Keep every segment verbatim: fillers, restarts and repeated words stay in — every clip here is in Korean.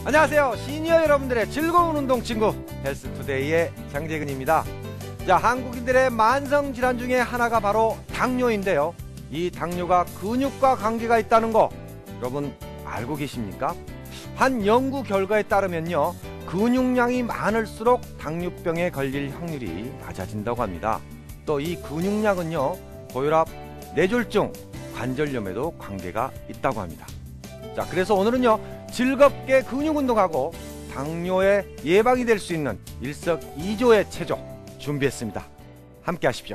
안녕하세요. 시니어 여러분들의 즐거운 운동 친구 헬스투데이의 장재근입니다. 자, 한국인들의 만성질환 중에 하나가 바로 당뇨인데요. 이 당뇨가 근육과 관계가 있다는 거 여러분 알고 계십니까? 한 연구 결과에 따르면요, 근육량이 많을수록 당뇨병에 걸릴 확률이 낮아진다고 합니다. 또 이 근육량은요, 고혈압, 뇌졸중, 관절염에도 관계가 있다고 합니다. 자, 그래서 오늘은요, 즐겁게 근육 운동하고 당뇨의 예방이 될 수 있는 일석이조의 체조 준비했습니다. 함께 하십시오.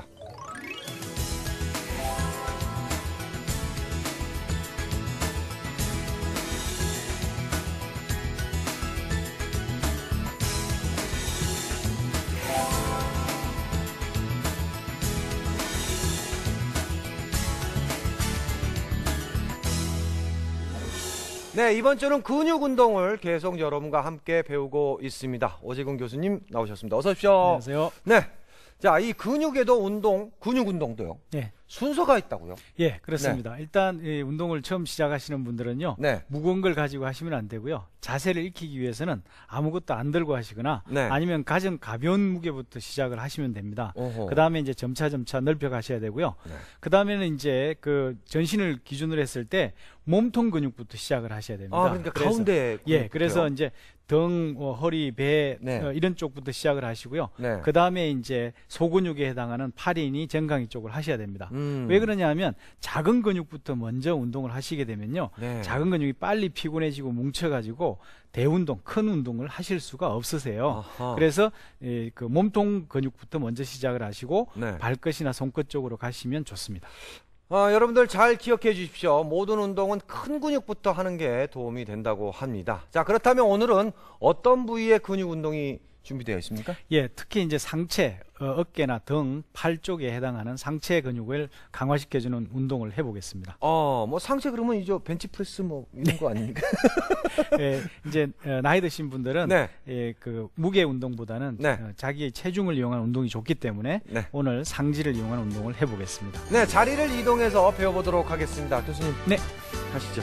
네, 이번 주는 근육 운동을 계속 여러분과 함께 배우고 있습니다. 오재근 교수님 나오셨습니다. 어서 오십시오. 안녕하세요. 네. 자, 이 근육에도 운동, 근육 운동도요. 네. 순서가 있다고요? 예, 그렇습니다. 네. 일단 이 운동을 처음 시작하시는 분들은요, 네. 무거운 걸 가지고 하시면 안 되고요. 자세를 익히기 위해서는 아무것도 안 들고 하시거나, 네. 아니면 가장 가벼운 무게부터 시작을 하시면 됩니다. 그 다음에 이제 점차 점차 넓혀 가셔야 되고요. 네. 그 다음에는 이제 그 전신을 기준으로 했을 때 몸통 근육부터 시작을 하셔야 됩니다. 아, 그러니까 그래서, 가운데. 예, 그래서 이제 등, 어, 허리, 배, 네. 어, 이런 쪽부터 시작을 하시고요. 네. 그 다음에 이제 소근육에 해당하는 팔이니 정강이 쪽을 하셔야 됩니다. 음. 왜 그러냐 하면 작은 근육부터 먼저 운동을 하시게 되면요, 네. 작은 근육이 빨리 피곤해지고 뭉쳐가지고 대운동, 큰 운동을 하실 수가 없으세요. 아하. 그래서 예, 그 몸통 근육부터 먼저 시작을 하시고 네. 발끝이나 손끝 쪽으로 가시면 좋습니다. 아, 여러분들 잘 기억해 주십시오. 모든 운동은 큰 근육부터 하는 게 도움이 된다고 합니다. 자, 그렇다면 오늘은 어떤 부위의 근육 운동이 준비되어 있습니까? 예, 특히 이제 상체, 어, 어깨나 등, 팔 쪽에 해당하는 상체 근육을 강화시켜주는 운동을 해보겠습니다. 어, 뭐 상체 그러면 이제 벤치프레스 뭐 이런 거 아닙니까? 예, 이제 어, 나이 드신 분들은 네. 예, 그 무게 운동보다는 네. 어, 자기의 체중을 이용한 운동이 좋기 때문에 네. 오늘 상지를 이용한 운동을 해보겠습니다. 네, 자리를 이동해서 배워보도록 하겠습니다. 교수님. 네. 가시죠.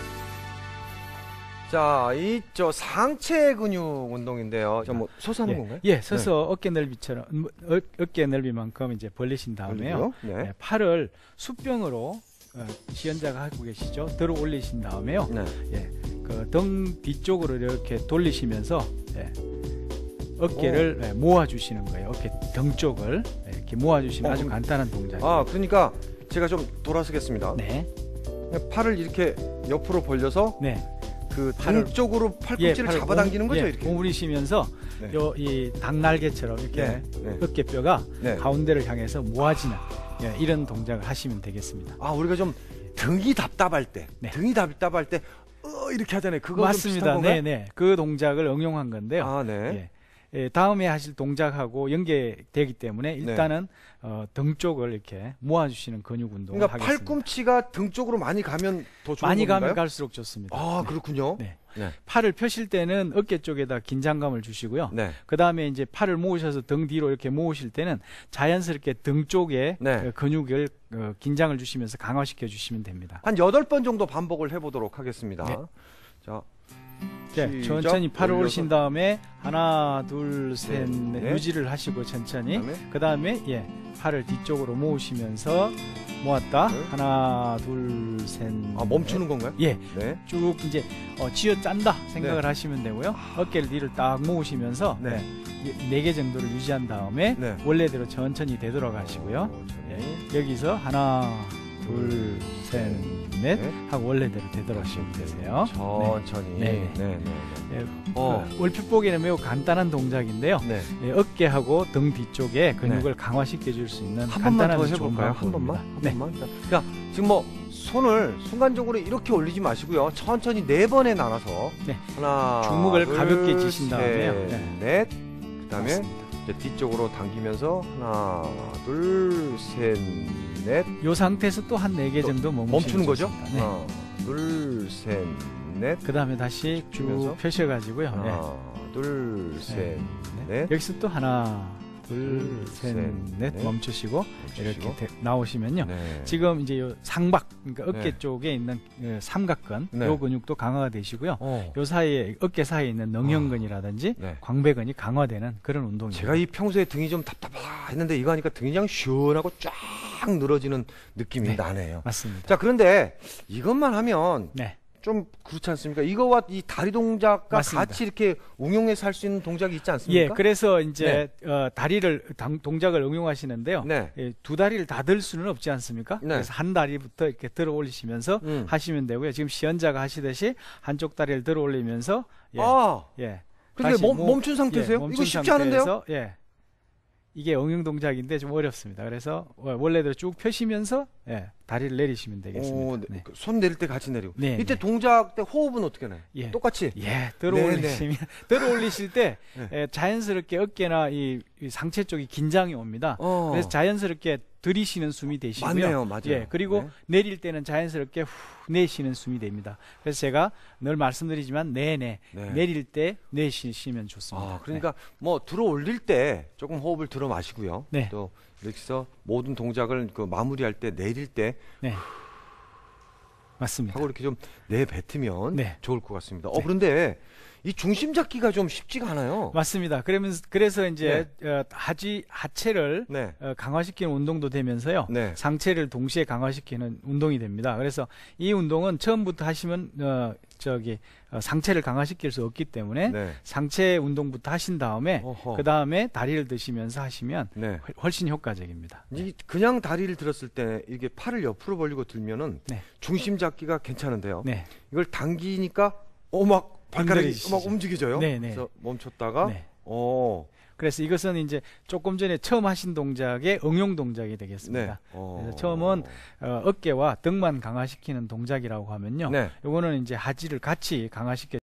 자, 이 저 상체 근육 운동인데요. 저 뭐 서서 하는 예, 건가요? 예, 서서 어깨 넓이처럼 음, 어, 어깨 넓이만큼 이제 벌리신 다음에요. 네. 예, 팔을 수평으로 어, 시연자가 하고 계시죠. 들어 올리신 다음에요. 네. 예, 그 등 뒤쪽으로 이렇게 돌리시면서 예, 어깨를 예, 모아주시는 거예요. 어깨 등 쪽을 예, 이렇게 모아주시는 어, 아주 그럼- 간단한 동작이에요. 아, 그러니까 제가 좀 돌아서겠습니다. 네, 팔을 이렇게 옆으로 벌려서 네. 그 팔을- 등 쪽으로 팔꿈치를 팔을 잡아당기는 오- 거죠, 예, 이렇게. 오므리시면서 네. 요 이 닭날개처럼 이렇게 네, 네. 어깨뼈가 네. 가운데를 향해서 모아지는 예, 이런 동작을 하시면 되겠습니다. 아, 우리가 좀 등이 답답할 때, 네. 등이 답답할 때 어, 이렇게 하잖아요. 그거 좀 맞습니다. 비슷한 건가요? 네, 네. 그 동작을 응용한 건데요. 아, 네. 예. 예, 다음에 하실 동작하고 연계되기 때문에 일단은 어, 등 쪽을 이렇게 모아주시는 근육 운동을 그러니까 하겠습니다. 팔꿈치가 등 쪽으로 많이 가면 더 좋은 많이 건가요? 가면 갈수록 좋습니다. 아, 네. 그렇군요. 네. 네. 팔을 펴실 때는 어깨 쪽에다 긴장감을 주시고요. 네. 그 다음에 이제 팔을 모으셔서 등 뒤로 이렇게 모으실 때는 자연스럽게 등 쪽에 네. 어, 근육을 어, 긴장을 주시면서 강화시켜 주시면 됩니다. 한 여덟 번 정도 반복을 해보도록 하겠습니다. 네. 자, 네, 시작. 천천히 팔을 올려서. 올리신 다음에 하나, 둘, 셋, 네. 넷 유지를 하시고 천천히. 그다음에? 그 다음에 예, 팔을 뒤쪽으로 모으시면서 모았다. 네. 하나, 둘, 셋. 아, 멈추는 건가요? 예, 네. 쭉 이제 어, 쥐어 짠다 생각을 네. 하시면 되고요. 어깨를 뒤를 딱 모으시면서 네. 네 개 정도를 유지한 다음에 네. 원래대로 천천히 되돌아가시고요. 예, 여기서 하나, 둘, 셋, 넷 네. 하고 원래대로 되돌아가시면 되세요. 천천히. 네. 네, 네, 네. 예, 어. 그 얼핏 보기에는 매우 간단한 동작인데요. 네. 예, 어깨하고 등 뒤쪽에 근육을 강화시켜 줄 수 있는 한 번만 간단한 더 좋은 해볼까요? 한 번만? 방법입니다. 한 네. 번만? 그러니까 지금 뭐 손을 순간적으로 이렇게 올리지 마시고요. 천천히 네 번에 나눠서 네. 하나, 주먹을 둘, 가볍게 쥐신 셋, 다음에요. 네. 넷. 그다음에 맞습니다. 이제 뒤쪽으로 당기면서 하나, 둘, 셋, 넷. 이 상태에서 또 한 네 개 또 정도 멈추시면 멈추는 거죠? 좋습니다. 네. 하나, 둘, 셋, 넷. 그 다음에 다시 쭉 주면서 펴셔가지고요. 네. 하나, 둘, 셋, 네. 넷. 여기서 또 하나, 둘, 셋, 넷 넷. 멈추시고, 멈추시고. 이렇게 대- 나오시면요. 네. 지금 이제 요 상박, 그러니까 어깨 네. 쪽에 있는 어, 삼각근, 네. 요 근육도 강화가 되시고요. 어. 요 사이에 어깨 사이에 있는 능형근이라든지 네. 광배근이 강화되는 그런 운동입니다. 제가 이 평소에 등이 좀 답답했는데 이거 하니까 등이 그냥 시원하고 쫙 늘어지는 느낌이 네. 나네요. 맞습니다. 자, 그런데 이것만 하면 네. 좀 그렇지 않습니까? 이거와 이 다리 동작과 맞습니다. 같이 이렇게 응용해서 할 수 있는 동작이 있지 예, 않습니까? 그래서 이제 어, 다리를 당- 동작을 응용하시는데요. 네. 예, 두 다리를 다 들 수는 없지 않습니까? 네. 그래서 한 다리부터 이렇게 들어 올리시면서 음. 하시면 되고요. 지금 시연자가 하시듯이 한쪽 다리를 들어 올리면서 예, 아, 예. 근데 다시 멈, 모- 멈춘 상태세요? 예, 이거 멈춘 쉽지 않은데요? 상태에서, 예. 이게 응용 동작인데 좀 어렵습니다. 그래서 원래대로 쭉 펴시면서 예, 다리를 내리시면 되겠습니다. 오, 네. 네. 손 내릴 때 같이 내리고. 네, 이때 네. 동작 때 호흡은 어떻게 나요? 예. 똑같이. 예, 들어 네, 올리시면 들어 올리실 때 네. 예, 자연스럽게 어깨나 이, 이 상체 쪽이 긴장이 옵니다. 어. 그래서 자연스럽게 들이쉬는 숨이 되시고요. 맞네요, 맞아요. 예, 그리고 네. 내릴 때는 자연스럽게 후 내쉬는 숨이 됩니다. 그래서 제가 늘 말씀드리지만 네네 네. 내릴 때 내쉬시면 좋습니다. 아, 그러니까 뭐 들어 올릴 때 조금 호흡을 들어 마시고요. 네. 또 이렇게 해서 모든 동작을 그 마무리할 때 내릴 때 네, 네. 맞습니다. 하고 이렇게 좀 내뱉으면 네. 좋을 것 같습니다. 어, 네. 그런데 이 중심 잡기가 좀 쉽지가 않아요. 맞습니다. 그러면 그래서 이제 어, 하지 하체를 네. 어, 강화시키는 운동도 되면서요. 네. 상체를 동시에 강화시키는 운동이 됩니다. 그래서 이 운동은 처음부터 하시면 어, 저기 어, 상체를 강화시킬 수 없기 때문에 네. 상체 운동부터 하신 다음에 어허. 그 다음에 다리를 드시면서 하시면 네. 훨- 훨씬 효과적입니다. 이 그냥 다리를 들었을 때 이게 팔을 옆으로 벌리고 들면은 네. 중심 잡기가 괜찮은데요. 네, 이걸 당기니까 어 막 발가락이 흔들리시죠. 막 움직여져요. 네, 네. 그래서 멈췄다가 네. 어. 그래서 이것은 이제 조금 전에 처음 하신 동작의 응용 동작이 되겠습니다. 네. 어. 그래서 처음은 어, 어깨와 등만 강화시키는 동작이라고 하면요. 네. 요거는 이제 하지를 같이 강화시켜